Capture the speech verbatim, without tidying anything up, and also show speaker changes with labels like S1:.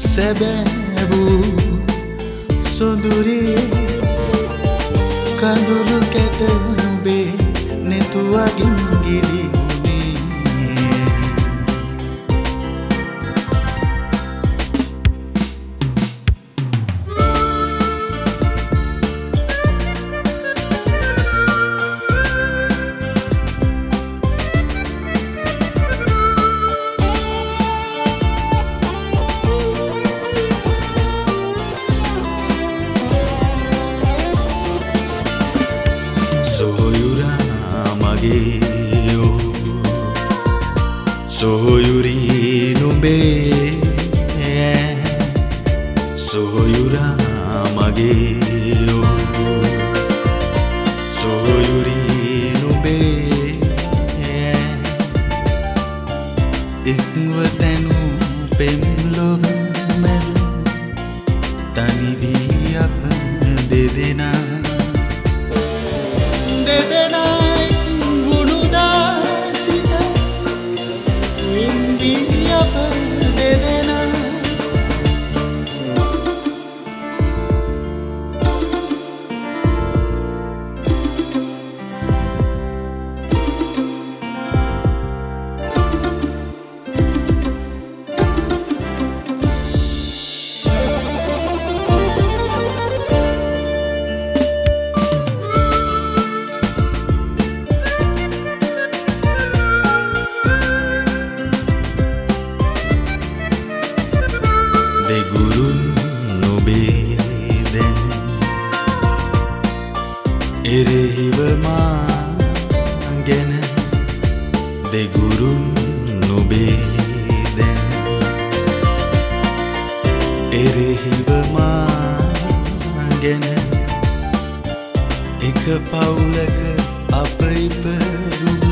S1: සැබෑ වූ සොඳුරියේ කඳුළු කැට නුඹේ නෙතුවගින් ගිලි Sohoyuri numbe Sohoyura mage Sohoyuri numbe Ikvatenu pemlob mel Tani bi ap dedena Dedena එරෙහිව මා ගැන දෙගුරුන් නොබේ දැන් එරෙහිව මා ගැන එක පවුලක අප ඉපදුණා